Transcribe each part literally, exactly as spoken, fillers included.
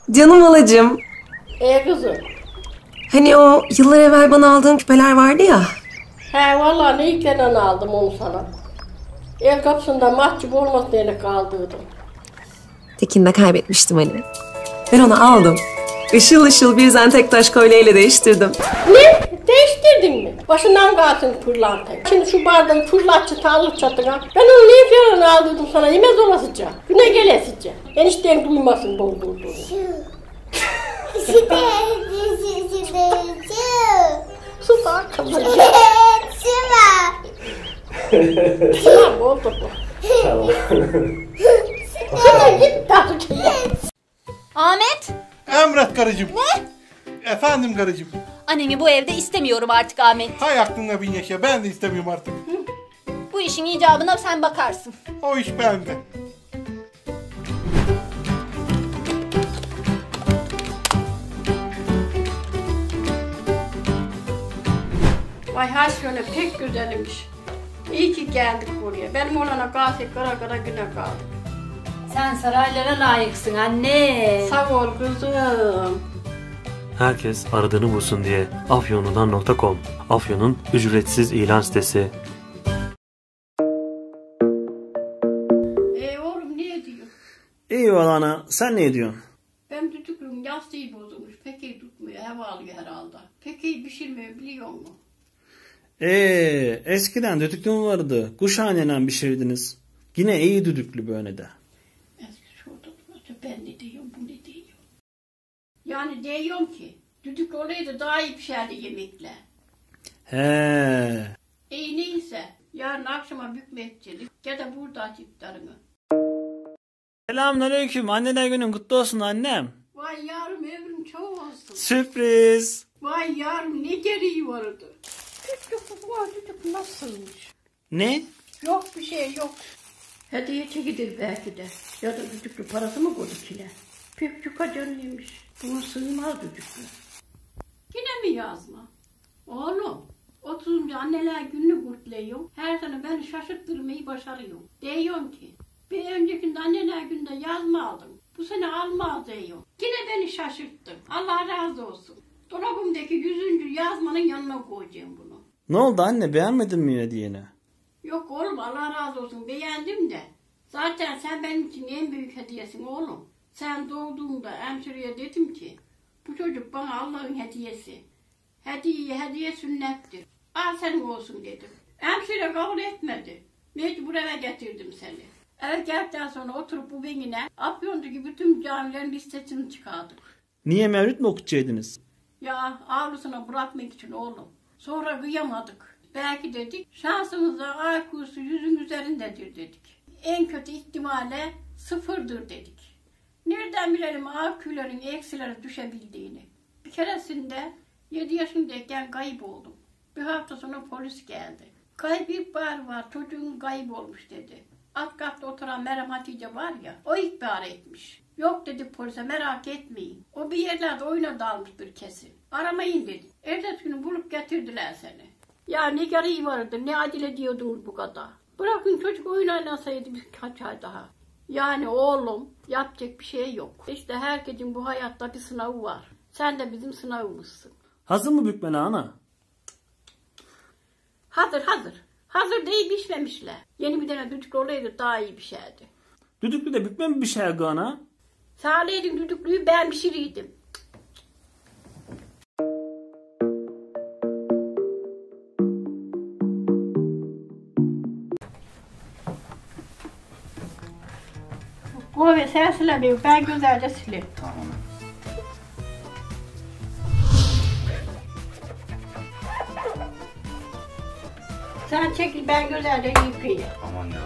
Canım alacığım. Ee kızım. Hani o yıllar evvel bana aldığın küpeler vardı ya. He vallahi ne ilklenen aldım onu sana. El kapısında mahcup olmasın diye kaldırdım. Tekinde kaybetmiştim hani. Ben onu aldım. Işıl ışıl bir zentek taş kolyeyle değiştirdim. Ne? Değiştirdin mi? Başından kalsın pırlantayı. Şimdi şu bardağın fırlatçı tavuk çatına. Ben onu ne falan aldırdım sana yemez olasıca. Güne gelesice. Enişten duymasın doldurduğunu. Sus akıllı. Tamam oldu bu. Tamam. Şuna git tatlı. Ahmet! Emret karıcığım. Ne? Efendim karıcığım. Anneni bu evde istemiyorum artık Ahmet. Hay aklına bin yaşa, ben de istemiyorum artık. Bu işin icabına sen bakarsın. O iş bende. Vay ha şöyle pek güzelmiş. İyi ki geldik buraya. Benim olana kalsın kara kara güne kaldık. Sen saraylara layıksın anne. Sağ ol kızım. Herkes aradığını bulsun diye afyonudan nokta com, Afyon'un ücretsiz ilan sitesi. E oğlum ne diyor? İyi valla ana, sen ne diyorsun? Ben düdüklüğüm yastığı bozulmuş. Pek iyi tutmuyor. Hava alıyor herhalde. Pek iyi pişirmeyi biliyor musun? Eee eskiden düdüklüm vardı. Kuşhaneden pişirdiniz. Yine iyi düdüklü böyle de. Eski şurada duracak. Ben ne diyorum bu ne diyor. Yani diyorum ki düdük olaydı daha iyi pişerdi yemekler. He. İyi neyse. Yarın akşama bükmetçilik ya da burada aç iftarını. Selamünaleyküm. Anneler günün kutlu olsun annem. Vay yavrum ömrün çoğu olsun. Sürpriz. Vay yavrum ne gereği vardı. Düdük bu düdük nasılmış? Ne? Yok bir şey yok. Hediye çekilir belki de. Ya da düdüklü parası mı koydu kile? Pek yuka canlıymış. Buna sığmaz düdüklü. Yine mi yazma? Oğlum, otuzuncu anneler gününü kutluyorum. Her sene beni şaşırttırmayı başarıyorum. Diyorum ki, bir öncekinde anneler gününde yazma aldım. Bu sene alma diyorum. Yine beni şaşırttın. Allah razı olsun. Dolabımdaki yüzüncü yazmanın yanına koyacağım bunu. Ne oldu anne, beğenmedin mi hediyeni? Yok oğlum Allah razı olsun beğendim de. Zaten sen benim için en büyük hediyesin oğlum. Sen doğduğunda hemşireye dedim ki bu çocuk bana Allah'ın hediyesi. Hediye hediye sünnettir. Al senin olsun dedim. Hemşire kabul etmedi. Mecbur eve getirdim seni. Eve geldikten sonra oturup bu benimle Afyon'daki bütün camilerin listesini çıkardık. Niye mevlüt mü okutacaktınız? Ya avlusuna bırakmak için oğlum. Sonra kıyamadık. Belki dedik şansımıza I Q'su yüzün üzerindedir dedik. En kötü ihtimalle sıfırdır dedik. Nereden bilelim I Q'ların eksilere düşebildiğini. Bir keresinde yedi yaşındayken kayıp oldum. Bir hafta sonra polis geldi. Kayıp ihbar var çocuğun kayıp olmuş dedi. Alt katta oturan Meryem Hatice var ya o ihbar etmiş. Yok dedi polise merak etmeyin. O bir yerlerde oyuna dalmıştır kesin. Aramayın dedi. Ertesi günü bulup getirdiler seni. Ya ne gereği vardı ne acele diyordunuz bu kadar. Bırakın çocuk oyun oynasaydı birkaç ay daha. Yani oğlum yapacak bir şey yok. İşte herkesin bu hayatta bir sınavı var. Sen de bizim sınavımızsın. Hazır mı bükmene ana? Hazır hazır. Hazır değil pişmemişler. Yeni bir tane düdük olaydı daha iyi pişerdi. Düdüklü de bükme mi bir şey ana? Sağlaydın düdüklüyü ben pişiriydim. Koy sen silemiyorum ben güzelce sileyim. Tamam. Sen çekil ben güzelce yıkayayım. Aman ya.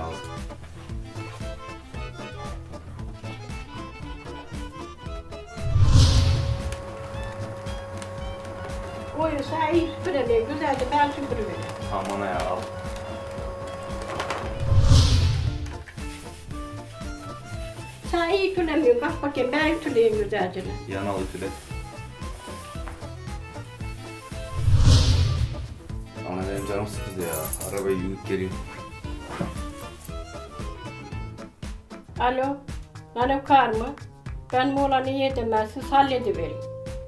Koy sen iyi süpüremiyorum güzelce ben süpürüyorum. Aman ya. Al. Sen iyi ütülemiyorsun bak bakayım ben ütüleyeyim güzelce. Yanal ütüle. Ana benim canım sıkıldı ya. Arabayı yürüyüp geleyim. Alo. Alo kar mı? Benim oğlanı iyi demezsin, halledivereyim.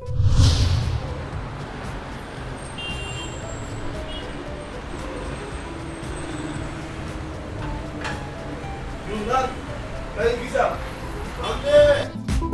Bunlar ben güzel. Anne!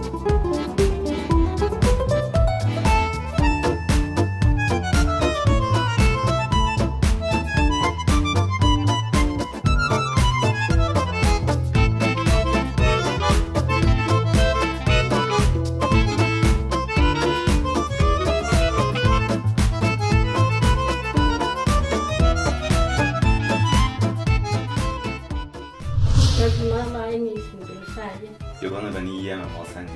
Valla en iyisini diyor sadece. Yok ana ben iyi yiyemem, al sen ye.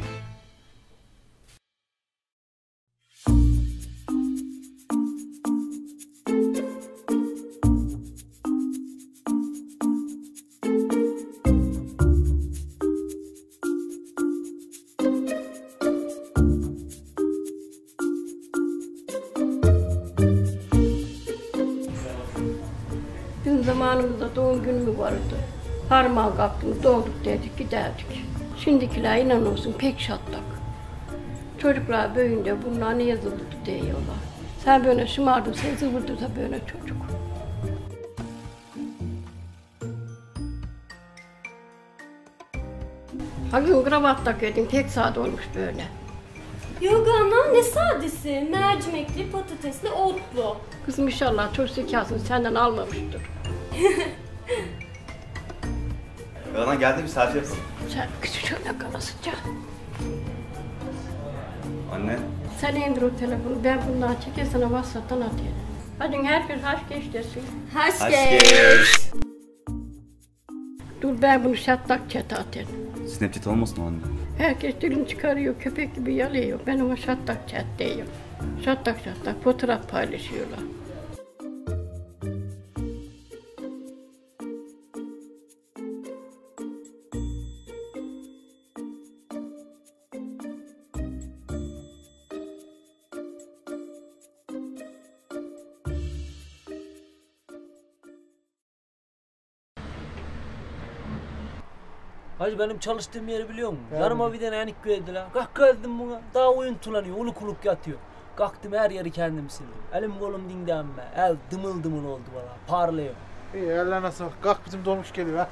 Bizim zamanımızda doğum günü mü vardı? Harman kalktım, doğduk dedik, giderdik. Şimdikiler inan olsun pek şatlak. Çocuklar büyüyünce bunlar niye zıvırdı diyorlar. Sen böyle şımardın, sen zıvırdı da böyle çocuk. Ha gün kravat takıyordun, pek sade olmuş böyle. Yok ana ne sadesi? Mercimekli, patatesli, otlu. Kızım inşallah çocuk zekasını senden almamıştır. Ana geldi bir selfie yapalım. Sen kızı şöyle kalasınca. Anne. Sen indir o telefonu, ben bundan çeker sana WhatsApp'tan atayım. Hadi herkes haş geç desin. Haş geç. Dur ben bunu şatlak çete atayım. Snapchat olmasın o anne? Herkes dilini çıkarıyor, köpek gibi yalıyor. Ben ona şatlak çat diyorum. Şatlak şatlak fotoğraf paylaşıyorlar. Hacı benim çalıştığım yeri biliyor musun? Evet. Yarıma bir tane enik verdiler. Kalk geldim buna. Daha oyun tulanıyor. Uluk uluk yatıyor. Kalktım her yeri kendim sildim. Elim kolum dinlenme. El dımıl dımıl oldu valla. Parlıyor. İyi ellerine sağlık. Kalk bizim dolmuş geliyor ha.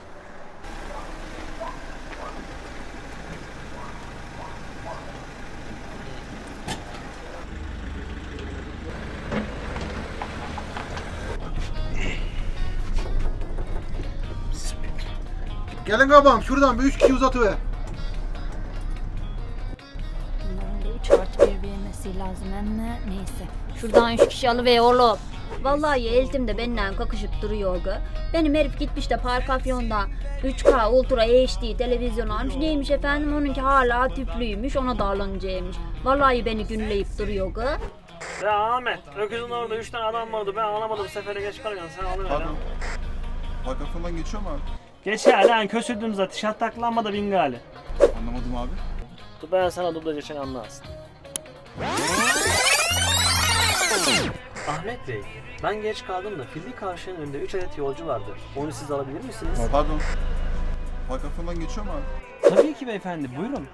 Gelin babam şuradan bir üç kişi uzatıver. Bunların da üç artı bir vermesi lazım ama neyse. Şuradan üç kişi alıver oğlum. Vallahi eltimde benimle kakışıp duruyor. Benim herif gitmiş de Park Afyon'da üç K Ultra H D televizyon almış. Neymiş efendim onunki hala tüplüymüş, ona da alınacakmış. Vallahi beni günleyip duruyor. Ya Ahmet, öküzün orada üç tane adam vardı, ben alamadım, sefere geç kalıyorsun, sen alıver lan. Park Afyon'dan geçiyor mu abi? Geçer lan, kösürdüm zaten, şatlaklanma da bin gali. Anlamadım abi. Dur ben sana dublaj için anlarsın. Ahmet Bey, ben geç kaldım da Filli Kavşağı'nın önünde üç adet yolcu vardı. Onu siz alabilir misiniz? Pardon. Park Afyon'dan geçiyor mu abi? Tabii ki beyefendi, buyurun.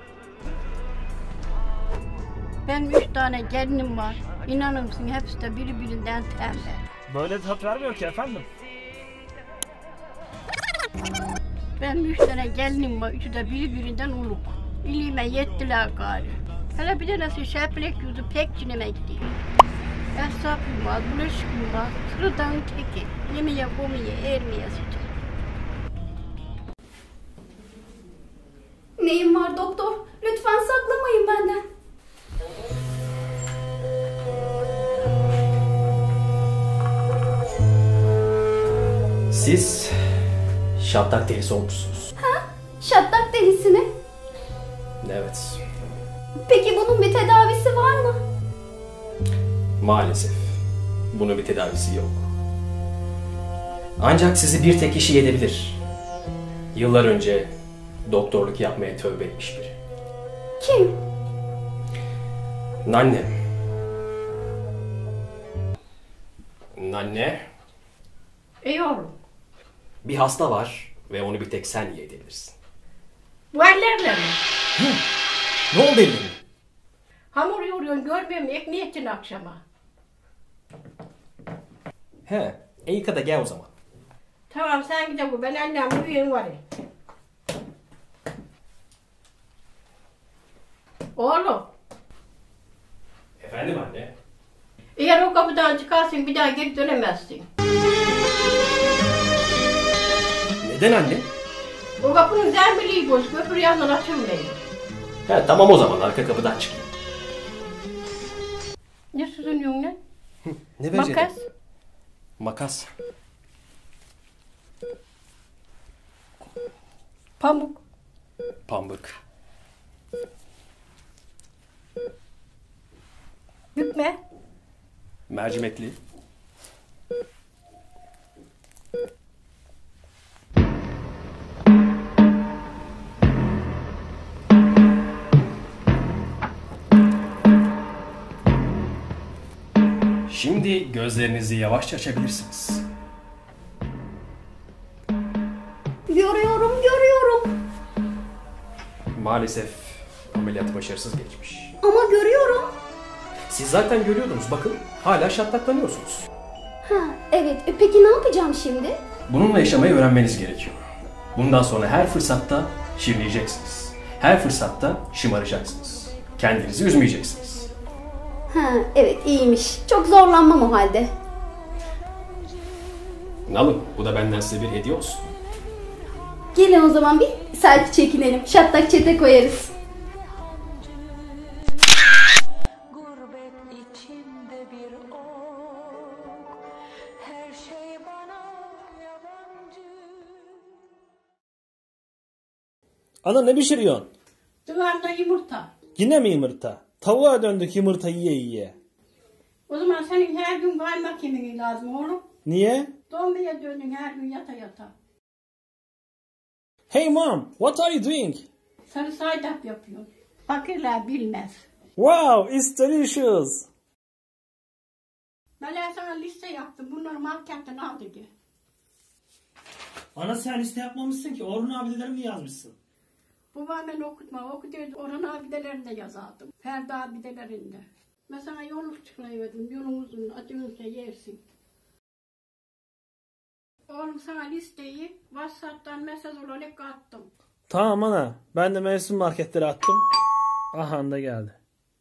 Benim üç tane gelinim var. İnanır mısın hepsi de birbirinden tembel. Böyle tat vermiyor ki efendim. Benim üç tane gelinim var, üçü de birbirinden uluk. İliğime yettiler gari. Hele bir tanesi şeplek yüzü pek cineme gidiyor. Esnafım var, bulaşıkım var, sıradan teki. Yemeğe komiye, ermeye sıcak. Neyim var doktor? Lütfen saklamayın benden. Siz şatlak delisi olmuşsunuz. Ha? Şatlak delisi mi? Evet. Peki bunun bir tedavisi var mı? Maalesef. Bunun bir tedavisi yok. Ancak sizi bir tek kişi yedebilir. Yıllar önce doktorluk yapmaya tövbe etmiş biri. Kim? Nannem. Nanne. İyi oğlum. Bir hasta var ve onu bir tek sen yiyebilirsin. Bu ellerle mi? Ne oldu ellerine? Hamur yoğuruyorsun görmüyor musun? Ekmeği ettin akşama. He, iyi kadar gel o zaman. Tamam sen gide bu. Ben annemle üyem var. Oğlum. Efendim anne? Eğer o kapıdan çıkarsın bir daha geri dönemezsin. Neden anne? O kapının zembirliği bozuk. Öbür yandan açılmıyor. He tamam o zaman arka kapıdan çıkayım. Ne süzünüyorsun lan? Ne becerim? Makas. Makas. Pamuk. Pambık. Bükme. Mercimekli. Şimdi gözlerinizi yavaşça açabilirsiniz. Görüyorum, görüyorum. Maalesef ameliyat başarısız geçmiş. Ama görüyorum. Siz zaten görüyordunuz bakın hala şatlaklanıyorsunuz. Ha, evet. E, peki ne yapacağım şimdi? Bununla yaşamayı öğrenmeniz gerekiyor. Bundan sonra her fırsatta şirinleyeceksiniz. Her fırsatta şımaracaksınız. Kendinizi üzmeyeceksiniz. Ha, evet iyiymiş. Çok zorlanmam o halde. Alın bu da benden size bir hediye olsun. Gelin o zaman bir selfie çekinelim. Şatlak çete koyarız. Ana ne pişiriyorsun? Duvarda yumurta. Yine mi yumurta? Tavuğa döndük yumurta yiye yiye. O zaman senin her gün kaymak yemeği lazım oğlum. Niye? Donmaya döndün her gün yata yata. Hey mom, what are you doing? Sarı saydap yapıyorsun. Fakirler bilmez. Wow, it's delicious. Ben sana liste yaptım. Bunları marketten al dedi. Ana sen liste yapmamışsın ki. Orhun abilerini yazmışsın. Babam ben okutma. Okutuyordu. Orhan abidelerinde yazardım. Ferdi abidelerinde. Mesela yolluk çıkarıyordum. Yolun uzun. Acınırsa yersin. Oğlum sana listeyi WhatsApp'tan mesaj olarak attım. Tamam ana. Ben de mevsim marketleri attım. Aha da geldi.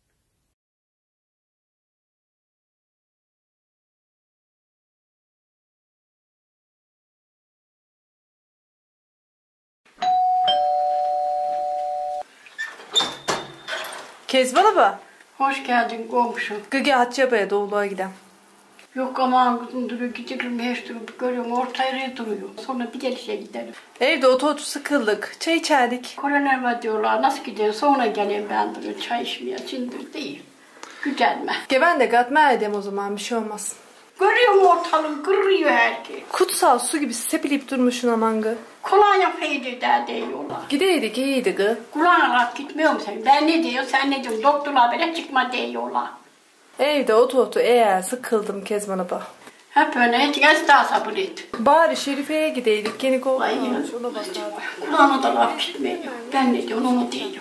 Kezban abla. Hoş geldin komşum. Gıge Hatçapa'ya doğuluğa giden. Yok ama kızım duruyor. Gidiyorum her türlü görüyorum. Orta yere duruyor. Sonra bir gelişe giderim. Evde otu otu sıkıldık. Çay içerdik. Koroner var diyorlar. Nasıl gidiyor? Sonra geleyim ben duruyor. Çay içmeye. Şimdi değil. Güzel mi? Ge ben de katmer edeyim o zaman. Bir şey olmaz. Görüyor mu ortalığı? Kırıyor herkes. Kutsal su gibi sepilip durmuşsun aman gı. Kolonya feyde eder diyorlar. Gideydik iyiydi gı. Kulağına rahat gitmiyor musun sen? Ben ne diyor? Sen ne diyorsun? Doktorlar böyle çıkma diyorlar. Evde otu otu eğer sıkıldım Kezban abla. Hep öyle. Hiç gez daha sabır et. Bari Şerife'ye gideydik. Yeni kovma. Vay ya. Şuna bakardım. Kulağına da laf gitmiyor. Ben ne diyorum onu diyorum.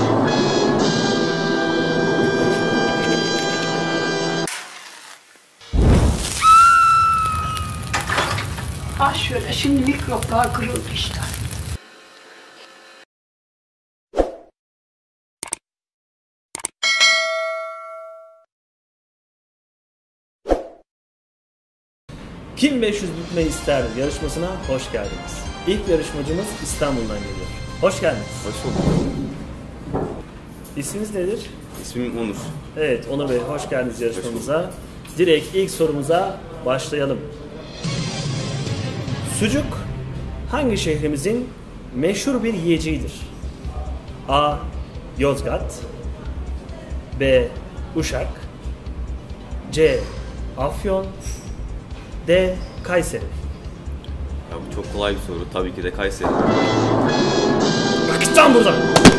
Ah şöyle şimdi mikroplar kırıldı işte. Kim beş yüz bükmeyi ister yarışmasına hoş geldiniz. İlk yarışmacımız İstanbul'dan geliyor. Hoş geldiniz. Hoş bulduk. İsminiz nedir? İsmim Onur. Evet Onur Bey hoş geldiniz yarışmamıza. Direkt ilk sorumuza başlayalım. Sucuk hangi şehrimizin meşhur bir yiyeceğidir? A. Yozgat B. Uşak C. Afyon D. Kayseri. Ya bu çok kolay bir soru. Tabii ki de Kayseri. Bakın buradan.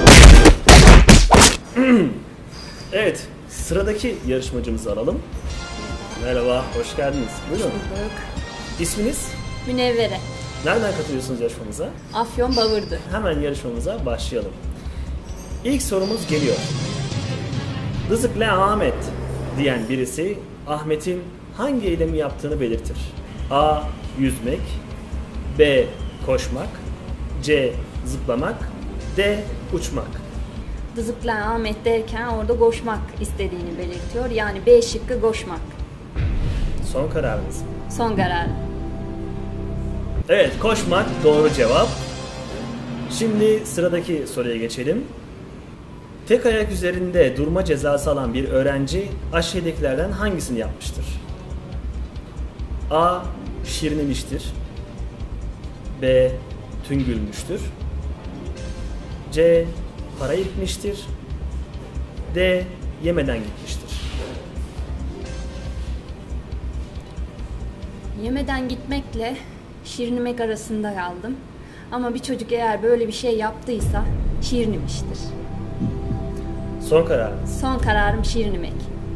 Evet, sıradaki yarışmacımızı alalım. Merhaba, hoş geldiniz. Buyurun. İsminiz? Münevvere. Nereden katılıyorsunuz yarışmamıza? Afyon Bağırdı. Hemen yarışmamıza başlayalım. İlk sorumuz geliyor. Dızıkle Ahmet diyen birisi Ahmet'in hangi eylemi yaptığını belirtir. A. Yüzmek, B. Koşmak, C. Zıplamak, D. Uçmak. Dızıklan Ahmet derken orada koşmak istediğini belirtiyor. Yani B şıkkı koşmak. Son kararınız mı? Son karar. Evet, koşmak doğru cevap. Şimdi sıradaki soruya geçelim. Tek ayak üzerinde durma cezası alan bir öğrenci aşağıdakilerden hangisini yapmıştır? A. Şirinlemiştir. B. Tüngülmüştür. C. Para itmiştir. D. Yemeden gitmiştir. Yemeden gitmekle şirinlemek arasında kaldım. Ama bir çocuk eğer böyle bir şey yaptıysa şirinlemiştir. Son kararınız. Son kararım şirinlemek.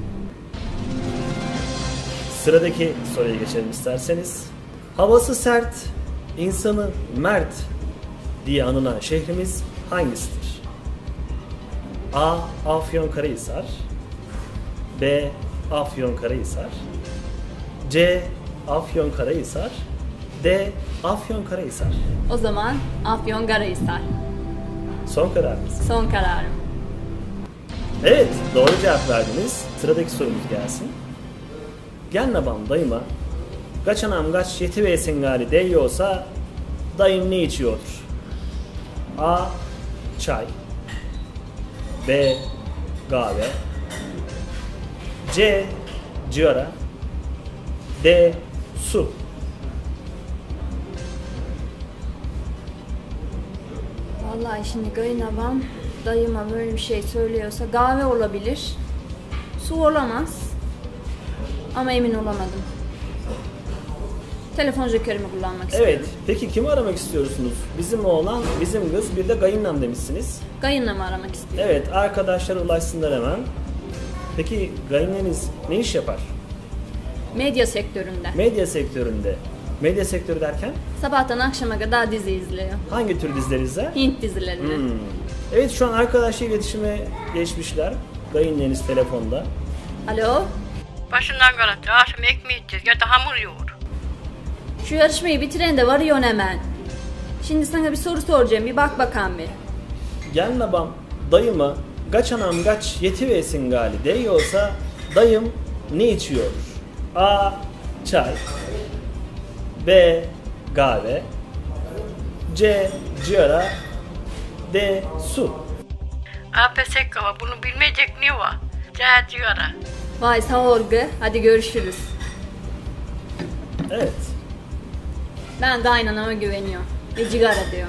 Sıradaki soruya geçelim isterseniz. Havası sert, insanı mert diye anılan şehrimiz hangisidir? A. Afyonkarahisar, B. Afyonkarahisar, C. Afyonkarahisar, D. Afyonkarahisar. O zaman Afyonkarahisar. Son kararınız. Son kararım. Evet, doğru cevap verdiniz. Sıradaki sorumuz gelsin. Gelnabam dayıma, kaç anam kaç yetiversin gari deyiyorsa dayım ne içiyordur? A. Çay, B. Kahve, C. Cigara, D. Su. Vallahi şimdi kayınabam dayıma böyle bir şey söylüyorsa kahve olabilir. Su olamaz. Ama emin olamadım. Telefon jokerimi kullanmak istiyorum. Evet, peki kimi aramak istiyorsunuz? Bizim oğlan, bizim kız, bir de kayınlam demişsiniz. Kayınlamı aramak istiyorum. Evet, arkadaşlar ulaşsınlar hemen. Peki kayınlarınız ne iş yapar? Medya sektöründe. Medya sektöründe. Medya sektörü derken? Sabahtan akşama kadar dizi izliyor. Hangi tür diziler izler? Hint dizilerini. Hmm. Evet, şu an arkadaşla iletişime geçmişler. Kayınlarınız telefonda. Alo? Başından kalacak. Akşam ekmeği yiyeceğiz ya da hamur yoğur. Şu yarışmayı bitiren de varıyorsun hemen. Şimdi sana bir soru soracağım. Bir bak bakalım bir. Gelnabam dayıma kaç anam kaç yetiversin gali deyiyorsa dayım ne içiyor? A. Çay, B. Kahve, C. Cigara, D. Su. A pesek ama bunu bilmeyecek ne var? Cahil cigara. Vay sağ ol gı. Hadi görüşürüz. Evet. Ben de aynanama güveniyorum. Ve cigara diyor.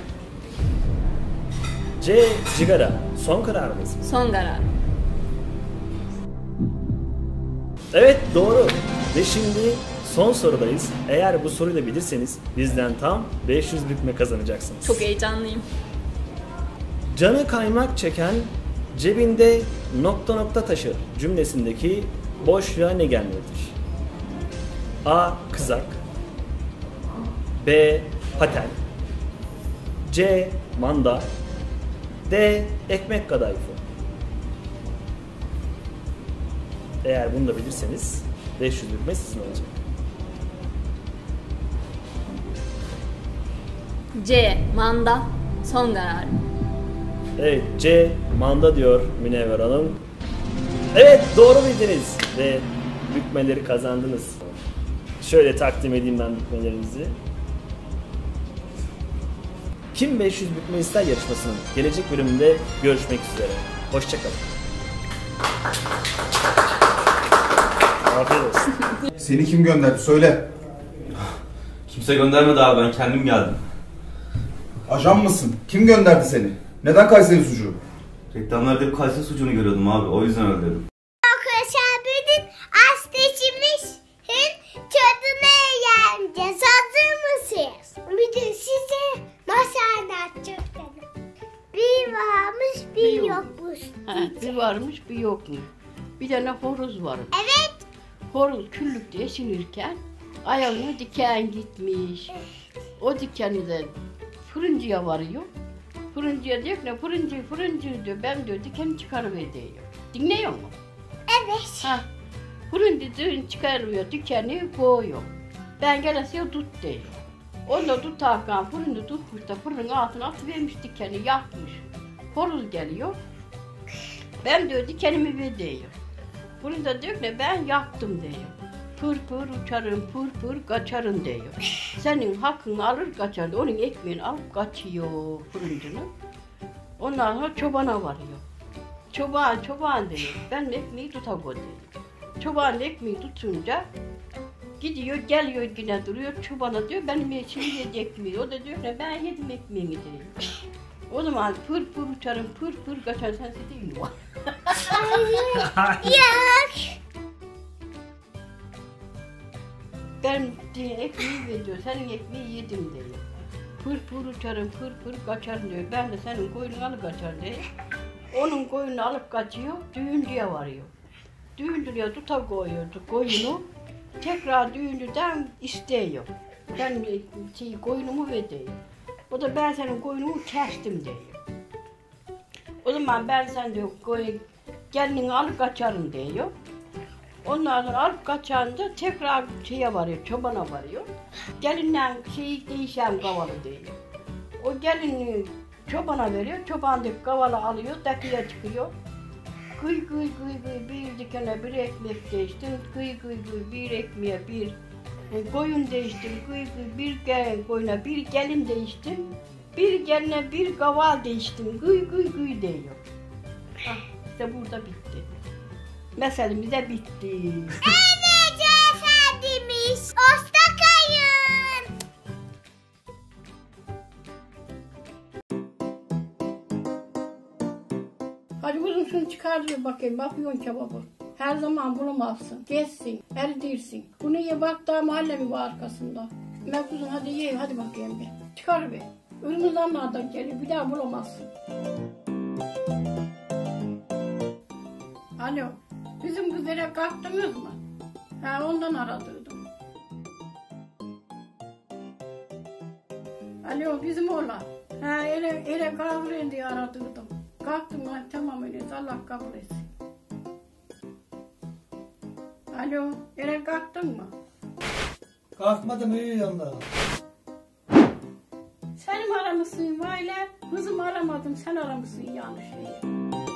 C. Cigara. Son kararınız mı? Son karar. Evet, doğru. Ve şimdi son sorudayız. Eğer bu soruyu da bilirseniz bizden tam beş yüz bükme kazanacaksınız. Çok heyecanlıyım. Canı kaymak çeken cebinde nokta nokta taşır cümlesindeki boşluğa ne gelmelidir? A. Kızak, B. Paten, C. Manda, D. Ekmek kadayıfı. Eğer bunu da bilirseniz beş yüz bükme sizin olacak. C. Manda. Son karar. Evet, C. Manda diyor Münevver Hanım. Evet, doğru bildiniz ve bükmeleri kazandınız. Şöyle takdim edeyim ben bükmelerinizi. Kim beş yüz bükme ister yarışmasının gelecek bölümünde görüşmek üzere. Hoşçakalın. Afiyet olsun. Seni kim gönderdi söyle. Kimse göndermedi abi, ben kendim geldim. Ajan mısın? Kim gönderdi seni? Neden Kayseri sucuğu? Reklamlarda hep Kayseri sucuğunu görüyordum abi, o yüzden öyle dedim. Arkadaşlar asteşimiz tadına eğleneceğiz. Hazır mısınız? Bir de size masal anlatacağım. Bir varmış bir, Bir yok. yokmuş. Ha, bir varmış bir yokmuş. Bir tane horoz var. Evet. Horoz küllükte eşinirken ayağına diken gitmiş. O dikeni de fırıncıya varıyor. Fırıncıya diyor ne fırıncı fırıncı diyor. Ben diyor dikeni çıkarıver diyor. Dinliyor mu? Evet. Ha. Fırıncı düğün çıkarıyor dikeni koyuyor. Ben gelesiye tut diyor. Onu tutarken fırını tutmuş da fırının altına atıvermiş dikeni yakmış. Horoz geliyor. Ben diyor dikenimi ver diyor. Fırında diyor ne ben yaktım diyor. Pır pır uçarım, pır pır kaçarım diyor. Senin hakkını alır kaçar. Onun ekmeğini alıp kaçıyor fırıncının. Ondan sonra çobana varıyor. Çoban, çoban diyor. Ben ekmeği tutamam diyor. Çoban ekmeği tutunca gidiyor, geliyor yine duruyor. Çobana diyor benim için yedi ekmeği. O da diyor ne ben yedim ekmeğini diyor. O zaman pır pır uçarım, pır pır kaçar. Sensiz değil mi o? Yok. Ben diye ekmeği veriyor, senin ekmeği yedim diyor. Pır pır uçarım, pır pır kaçarım diyor. Ben de senin koyunu alıp kaçar diyor. Onun koyunu alıp kaçıyor, düğüncüye varıyor. Düğüncüye tuta koyuyordu koyunu. Tekrar düğüncüden istiyor. Ben şey, koyunumu ver diyor. O da ben senin koyunumu kestim diyor. O zaman ben sen diyor koyun gelini alıp kaçarım diyor. Ondan sonra alıp kaçınca tekrar şeye varıyor, çobana varıyor. Gelinle şey değişen kavalı diyor. O gelini çobana veriyor, çoban da kavalı alıyor, dakıya çıkıyor. Kıy kıy kıy kıy bir dikene bir ekmek değiştim, kıy kıy kıy bir ekmeğe bir e, koyun değiştim, kıy kıy bir gelin koyuna bir gelin değiştim, bir geline bir kaval değiştim, kıy kıy kıy diyor. Ah, işte burada bitti. Meselemiz de bitti. Evet efendimiz. Hoşça kalın. Hadi uzun şunu çıkardır bakayım. Afyon kebabı. Her zaman bulamazsın. Geçsin, eridirsin. Bunu ye bak daha mahalle mi var arkasında. Ben kuzum hadi ye hadi bakayım bir. Çıkar bir. Irmızanlardan geliyor bir daha bulamazsın. Alo. Bizim kızlara kalktınız mı? Ha ondan aradıydım. Alo bizim oğlan. Ha ele, ele kavurayım diye aradıydım. Kalktım ha tamam öyle Allah kabul etsin. Alo ele kalktın mı? Kalkmadım iyi yanında. Sen mi aramışsın Vayle? Kızımı aramadım sen aramışsın yanlış şeyi.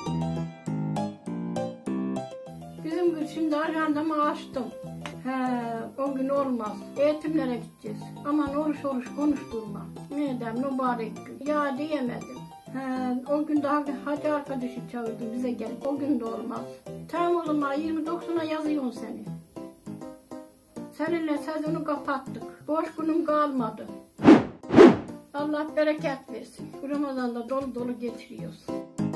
Bizim gün şimdi arkamda açtım. He, o gün olmaz. Eğitimlere gideceğiz. Aman oruç oruç konuşturma. Neden mübarek gün. Ya diyemedim. He, o gün daha hacı arkadaşı çağırdı bize gelip. O gün de olmaz. Tamam o zaman yirmi dokuzuna yazıyorum seni. Seninle sezonu kapattık. Boş günüm kalmadı. Allah bereket versin. Bu Ramazan'da dolu dolu geçiriyoruz.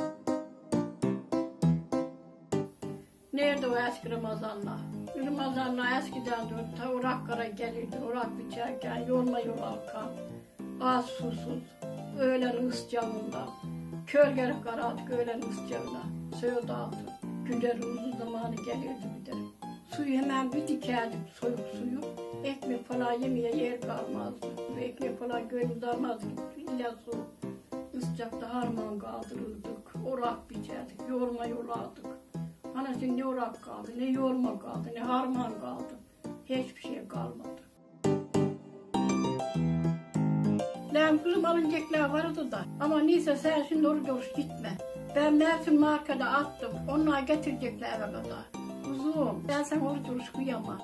Nerede o eski Ramazanlar? Ramazanlar eskiden de Urakkara gelirdi, Urak biçerken, yolma yol alkan, az susuz, öğlen ıscağında, kölgeri karardık öğlen ıscağında, suyu dağıdı. Günleri uzun zamanı gelirdi bir de. Suyu hemen bir dikerdik, soyuk suyu. Ekmek falan yemeye yer kalmazdı. Ekmek falan gönül darmazdı, illa su. Iscakta harman kaldırırdık, Urak biçerdik, yorma yol aldık. Anasın ne orak kaldı, ne yorma kaldı, ne harman kaldı. Hiçbir şey kalmadı. Lan kızım alınacaklar vardı da. Ama neyse sen şimdi oruç oruç gitme. Ben Mersin markada attım. Onlar getirecekler eve kadar. Kuzum ben sen oruç oruç kıyamam.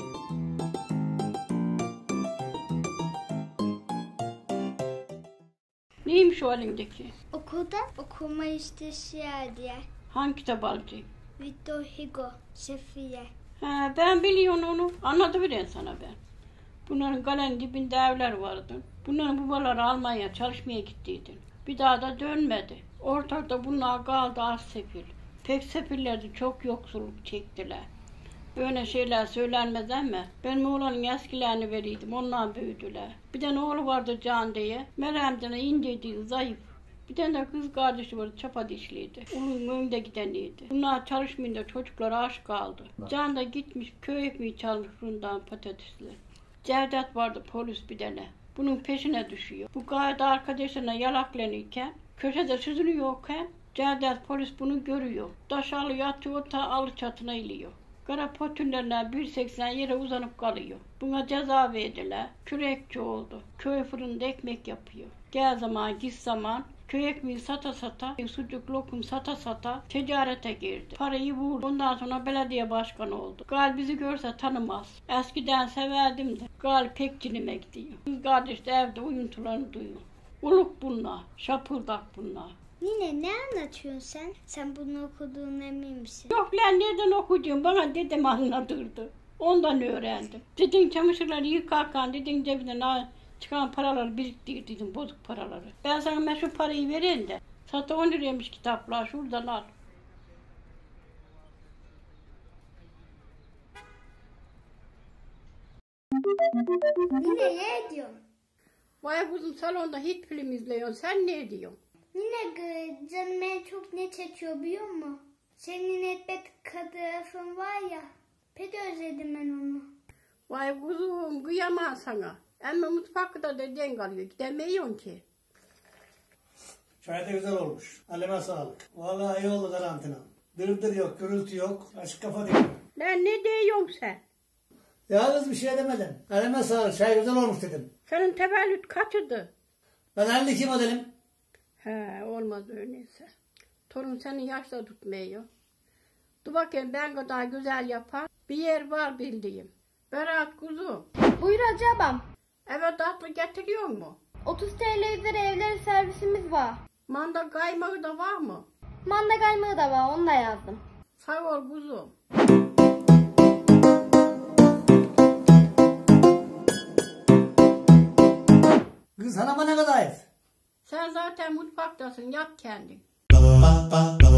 Neymiş o elindeki? Okulda okuma listesi diye. Hangi kitap alacak? Victor Hugo, Sefiye. Ha, ben biliyorum onu. Anlatıvereyim sana ben. Bunların kalenin dibinde evler vardı. Bunların babaları Almanya'ya çalışmaya gittiydi. Bir daha da dönmedi. Ortada bunlar kaldı az sefil. Pek sefillerdi, çok yoksulluk çektiler. Böyle şeyler söylenmez ama benim oğlanın eskilerini veriydim, onlar büyüdüler. Bir tane oğlu vardı Can diye, Meryem'den indiydi, zayıf. Bir tane de kız kardeşi vardı, çapa dişliydi. Onun önünde gideniydi. Bunlar çalışmayınca çocuklar aç kaldı. Can da gitmiş köy ekmeği çalmış bundan patatesle. Cevdet vardı polis bir tane. Bunun peşine düşüyor. Bu gayet arkadaşlarına yalaklanırken Köşede süzülüyorken Cevdet polis bunu görüyor. Taş alıyor, atıyor, ta alı çatına iliyor. Kara potünlerine bir seksen yere uzanıp kalıyor. Buna ceza verdiler. Kürekçi oldu. Köy fırında ekmek yapıyor. Gel zaman git zaman köy ekmeği sata sata, sucuk lokum sata sata ticarete girdi. Parayı buldu. Ondan sonra belediye başkanı oldu. Gal bizi görse tanımaz. Eskiden severdim de. Gal pek cinime gidiyor. Kız kardeş de evde uyuntularını duyuyor. Uluk bunlar, şapırdak bunlar. Nine ne anlatıyorsun sen? Sen bunu okuduğuna emin misin? Yok lan nereden okudun? Bana dedem anlatırdı. Ondan öğrendim. Dedin çamaşırları yıkarken dedin cebinden çıkan paraları biriktir dedim, bozuk paraları. Ben sana meşhur parayı vereyim de. Zaten on liraymış kitaplar, şuradan al. Nine ne ediyorsun? Vay kuzum salonda hiç film izliyorsun, sen ne ediyorsun? Nine canım en çok ne çekiyor biliyor musun? Senin etbet kadırafın var ya, pek özledim ben onu. Vay kuzum kıyamam sana. Ama mutfakta dediğin kalıyor, gidemiyorsun ki. Çay da güzel olmuş. Elime sağlık. Vallahi iyi oldu karantina. Dırdır yok, gürültü yok. Açık kafa değil. Lan ne diyorsun sen? Yalnız bir şey demedim. Elime sağlık. Çay güzel olmuş dedim. Senin tevellüt kaçırdı? Ben elli iki modelim. He olmaz öyleyse. Torun seni yaşta tutmuyor. Dur bakayım ben kadar güzel yapar. Bir yer var bildiğim. Berat kuzum. Buyur Hacı abam. Eve tatlı getiriyor mu? otuz TL üzeri evlere servisimiz var. Manda kaymağı da var mı? Manda kaymağı da var, onu da yazdım. Sağ ol kuzum. Kız hanıma ne kadar? Sen zaten mutfaktasın, yap kendin.